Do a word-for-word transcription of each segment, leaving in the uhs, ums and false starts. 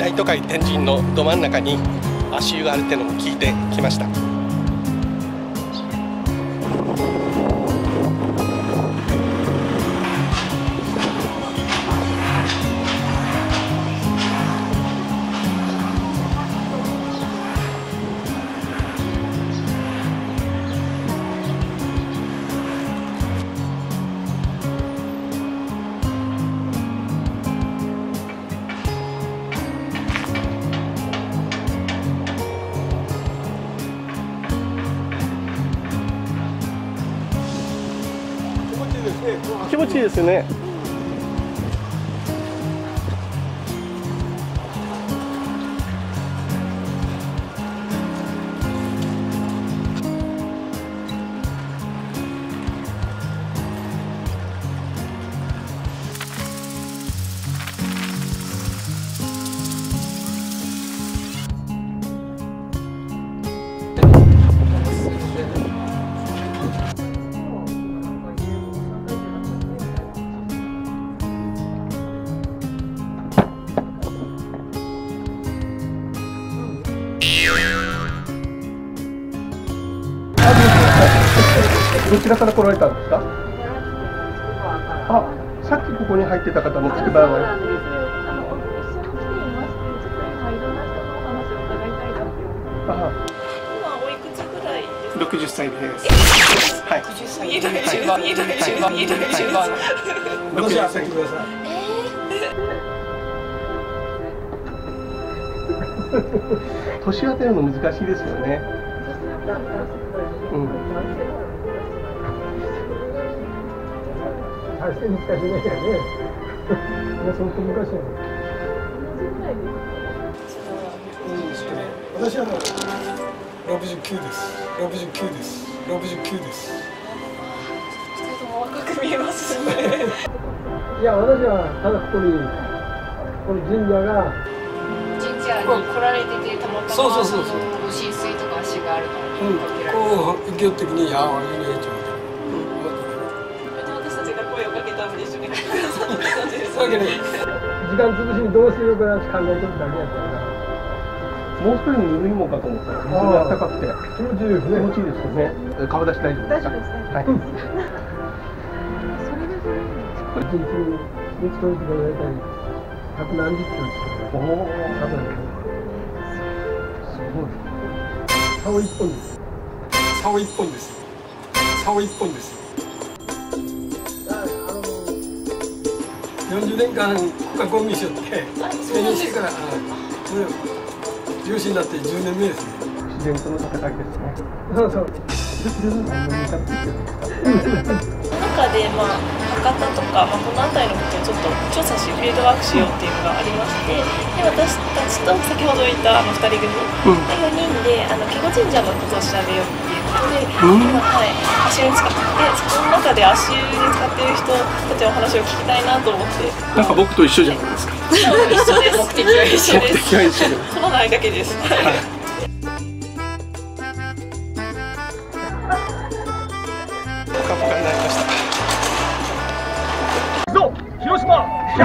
大都会天神のど真ん中に足湯があるってのも聞いてきました。気持ちいいですよね。どちらから来られたんですか？あ、さっきここに入ってた方もつくばが。 そうなんですよ。あの一緒に来ていまして、ちょっと今いろんな人のお話を伺いたいなって思って。今おいくつぐらいですか？ 六十歳です。はい。 六十歳。いいね、中盤、いいね、中盤、いいね、中盤。 六十歳ください。年当てるの難しいですよね。うん。 大して難しいね。ね。相当昔やね。私はもう六十九です。六十九です。六十九です。 二人とも若く見えますね。 いや、私はただここにこの神社が。 神社に来られててたまたまそうそうそうそう。 浸水とか足があるの。 うん。こう行きよってきにああいいねって。 私たちが声をかけたんで一緒に来てくださった感じです。 そういうわけで時間潰しにどうしようかなって考えてるだけやったから。 もう少しぬるいもんかと思ったら、水が暖かくて気持ちいいですね。 気持ちいいですよね。顔出し大丈夫ですか？ 大丈夫ですね。 はい。 それでそれ一日に一トンとか大体百何十キロですから。 おお。 多分すごい。 竿一本です。竿一本です。竿一本です。よんじゅうねんかん国家公務員しよって定年してから漁師になってじゅうねんめですね。 自然との戦いですね。 そうそう。 中でまあ博多とか、まあ、この辺りのことをちょっと調査しフィールドワークしようっていうのがありまして、で私たちと先ほど言ったあのふたり組のよにんであの華厳神社のことを調べようっていうことで、今、はい、足湯に使ってその中で足湯に使っている人たちの話を聞きたいなと思って。 なんか僕と一緒じゃないですか。 一緒です。目的は一緒です。 目的は一緒です。 来ないだけです。 ポカポカになりました。 広島チ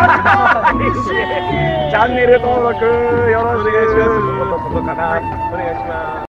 ャンネル登録よろしくお願いします。お願いします。